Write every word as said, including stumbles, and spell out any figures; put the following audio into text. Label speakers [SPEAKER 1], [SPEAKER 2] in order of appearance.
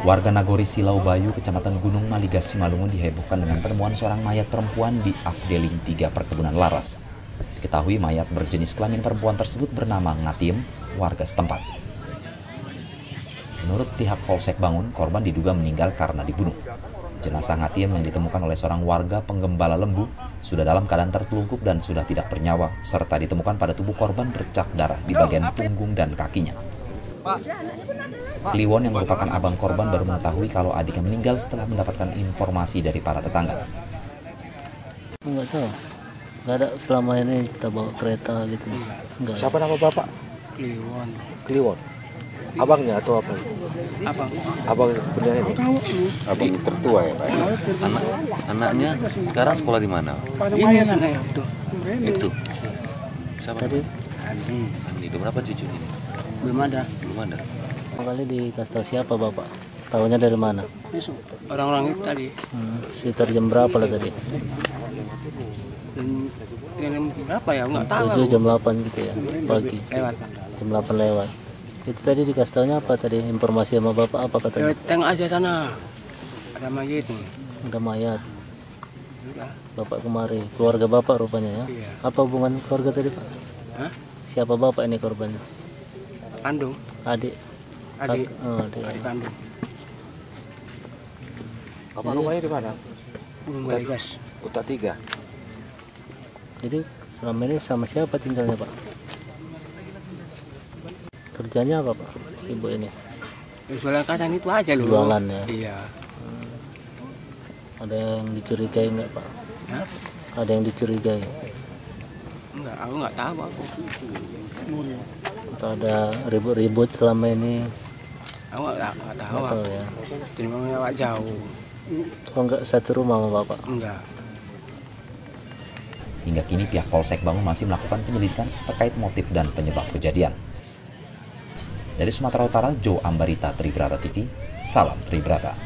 [SPEAKER 1] Warga Nagori Silau Bayu, Kecamatan Gunung Maligas, Simalungun dihebohkan dengan penemuan seorang mayat perempuan di Afdeling tiga Perkebunan Laras. Diketahui mayat berjenis kelamin perempuan tersebut bernama Ngatiem, warga setempat. Menurut pihak Polsek Bangun, korban diduga meninggal karena dibunuh. Jenazah Ngatiem yang ditemukan oleh seorang warga penggembala lembu sudah dalam keadaan tertelungkup dan sudah tidak bernyawa, serta ditemukan pada tubuh korban bercak darah di bagian punggung dan kakinya. Kliwon yang merupakan abang korban baru mengetahui kalau adiknya meninggal setelah mendapatkan informasi dari para tetangga.
[SPEAKER 2] Enggak tahu, enggak ada selama ini kita bawa kereta gitu. Enggak.
[SPEAKER 3] Siapa nama bapak?
[SPEAKER 4] Kliwon.
[SPEAKER 3] Kliwon. Abangnya atau apa?
[SPEAKER 4] Abang.
[SPEAKER 3] Abang punya ini.
[SPEAKER 5] Abang tertua ya Pak? Anak, anaknya sekarang sekolah di mana?
[SPEAKER 4] Ini anaknya itu.
[SPEAKER 5] Itu. Siapa
[SPEAKER 2] Tadi
[SPEAKER 4] Andi.
[SPEAKER 5] Andi, itu berapa cucunya?
[SPEAKER 4] Belum ada.
[SPEAKER 5] Belum ada.
[SPEAKER 2] kali dikasih tahu siapa bapak? Tahunya dari mana?
[SPEAKER 4] Orang-orang itu tadi.
[SPEAKER 2] Hmm, sekitar jam berapa lah tadi?
[SPEAKER 4] Dan jam berapa ya? Enggak tahu.
[SPEAKER 2] tujuh jam delapan gitu ya pagi.
[SPEAKER 4] Lewat.
[SPEAKER 2] Jam delapan lewat. Itu tadi dikasih tahunya apa tadi? Informasi sama bapak apa katanya?
[SPEAKER 4] Ya, tengok aja sana. Ada mayat nih.
[SPEAKER 2] Ada mayat.
[SPEAKER 4] Udah.
[SPEAKER 2] Bapak kemari, keluarga bapak rupanya ya?
[SPEAKER 4] Iya.
[SPEAKER 2] Apa hubungan keluarga tadi pak?
[SPEAKER 4] Hah?
[SPEAKER 2] Siapa bapak ini korbannya?
[SPEAKER 4] Kandung.
[SPEAKER 2] Adik?
[SPEAKER 4] Adik.
[SPEAKER 2] Kak- oh, adik.
[SPEAKER 4] Adik kandung.
[SPEAKER 3] Bapak rumahnya di mana?
[SPEAKER 4] Gunung Maligas.
[SPEAKER 3] Kota tiga.
[SPEAKER 2] Jadi selama ini sama siapa tinggalnya pak? Kerjanya apa pak? Ibu ini?
[SPEAKER 4] Ya, jualan kadang itu aja loh.
[SPEAKER 2] Jualan ya?
[SPEAKER 4] Iya.
[SPEAKER 2] Ada yang dicurigai nggak pak?
[SPEAKER 4] Hah?
[SPEAKER 2] Ada yang dicurigai?
[SPEAKER 4] Enggak, aku enggak tahu aku.
[SPEAKER 2] Atau ada ribut-ribut selama ini?
[SPEAKER 4] Aku enggak, enggak tahu.
[SPEAKER 2] Nggak tahu
[SPEAKER 4] Aku.
[SPEAKER 2] ya?
[SPEAKER 4] Terima lewat jauh.
[SPEAKER 2] Oh nggak satu rumah sama bapak?
[SPEAKER 4] Enggak.
[SPEAKER 1] Hingga kini pihak Polsek Bangun masih melakukan penyelidikan terkait motif dan penyebab kejadian. Dari Sumatera Utara, Joe Ambarita, Tribrata T V, salam Tribrata.